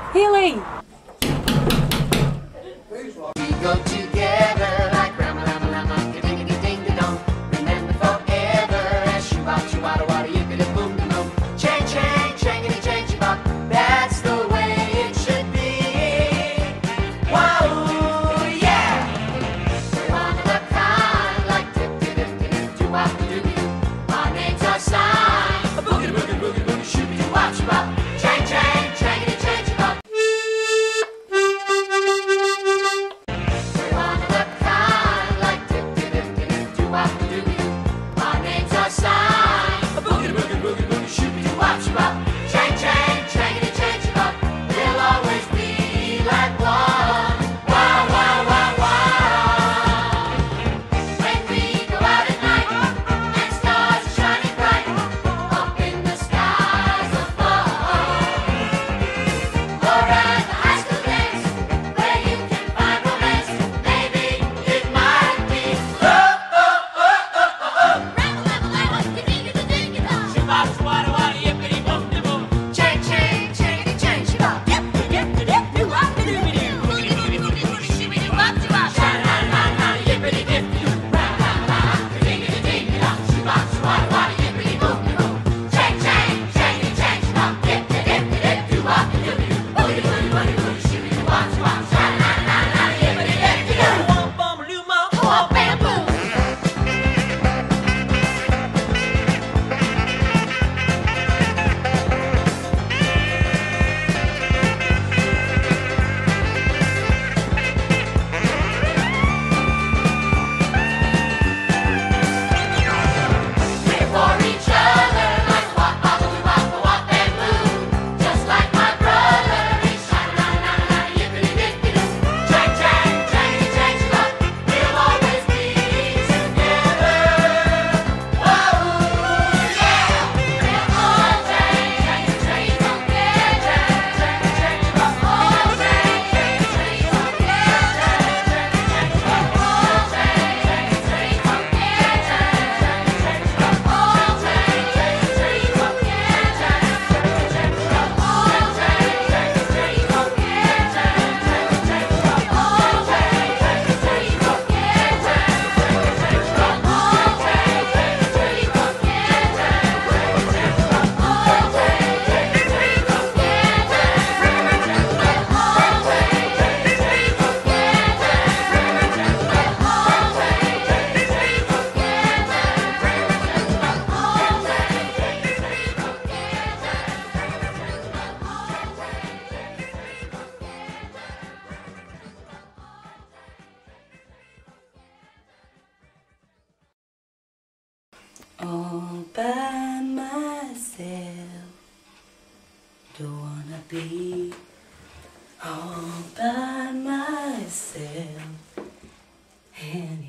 Hayley! We go together like Rama Lama Lama, ding ding ding ding dong. Remember forever as shoo-bop, shoo-bada wada, yippity boom boom boom. Chang chang, changity chang chee-bop, that's the way it should be. Wow, yeah! We're one of a kind, like dip-dip-dip-dip, doo-wop, doo-doo-doo. Our names are signed, a boogie boogie boogie boogie, shoo-doo-wop, shoo-bop. Chang chang, changity chang chee-bop. All by myself, don't wanna be all by myself anymore.